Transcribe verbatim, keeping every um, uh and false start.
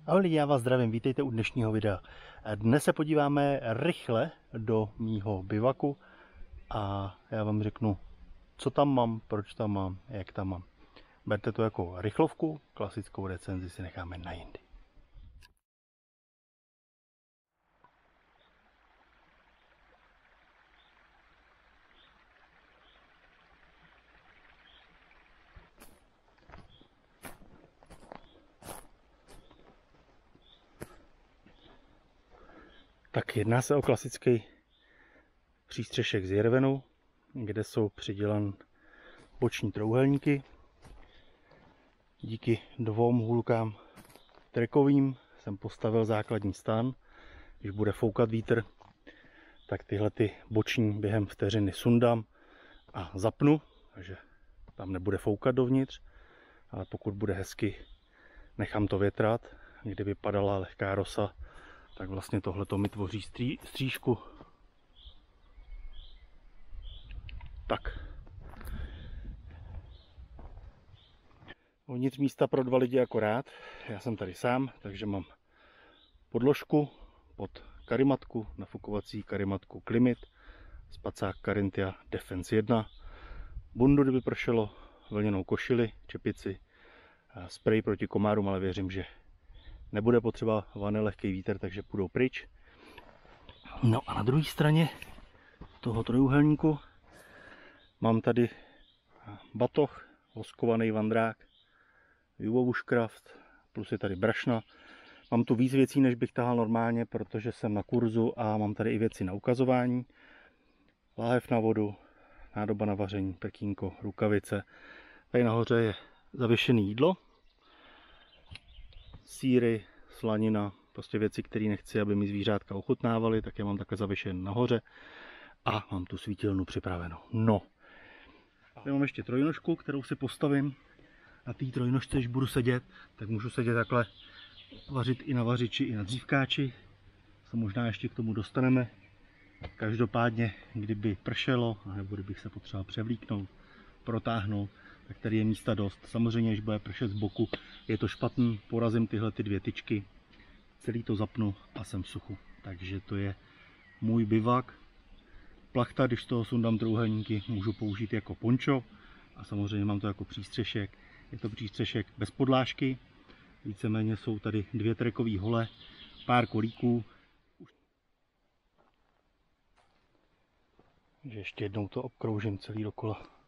Ahoj lidi, já vás zdravím, vítejte u dnešního videa. Dnes se podíváme rychle do mýho bivaku a já vám řeknu, co tam mám, proč tam mám, jak tam mám. Berte to jako rychlovku, klasickou recenzi si necháme na jindy. Tak jedná se o klasický přístřešek z jervenu, kde jsou přidělan boční trouhelníky. Díky dvou hůlkám trekovým jsem postavil základní stan. Když bude foukat vítr, tak tyhle ty boční během vteřiny sundám a zapnu, takže tam nebude foukat dovnitř, ale pokud bude hezky, nechám to větrat. Kdyby padala lehká rosa, tak vlastně tohleto mi tvoří stří, střížku. Tak. Uvnitř místa pro dva lidi akorát. Já jsem tady sám, takže mám podložku pod karimatku, nafukovací karimatku Klimit, spacák Carinthia Defense jedna, bundu, kdyby pršelo, vlněnou košili, čepici, sprej proti komárům, ale věřím, že nebude potřeba, vane lehký vítr, takže půjdou pryč. No a na druhé straně toho trojúhelníku mám tady batoh, voskovaný vandrák, Juvo Bushcraft, plus je tady brašna. Mám tu víc věcí, než bych tahal normálně, protože jsem na kurzu a mám tady i věci na ukazování. Láhev na vodu, nádoba na vaření, prkínko, rukavice. Tady nahoře je zavěšené jídlo, sýry, slanina, prostě věci, které nechci, aby mi zvířátka ochutnávaly, tak je mám takhle zavěšen nahoře a mám tu svítilnu připravenou. No, tady mám ještě trojnožku, kterou si postavím. Na té trojnožce, když budu sedět, tak můžu sedět takhle, vařit i na vařiči, i na dřívkáči. Se možná ještě k tomu dostaneme. Každopádně, kdyby pršelo, nebo kdybych se potřeboval převlíknout, protáhnout, tak tady je místa dost. Samozřejmě, když bude pršet z boku, je to špatný, porazím tyhle ty dvě tyčky, celý to zapnu a jsem v suchu. Takže to je můj bivak. Plachta, když z toho sundám trouhelníky, můžu použít jako pončo a samozřejmě mám to jako přístřešek. Je to přístřešek bez podlážky, víceméně jsou tady dvě trekové hole, pár kolíků. Takže ještě jednou to obkroužím celý dokola.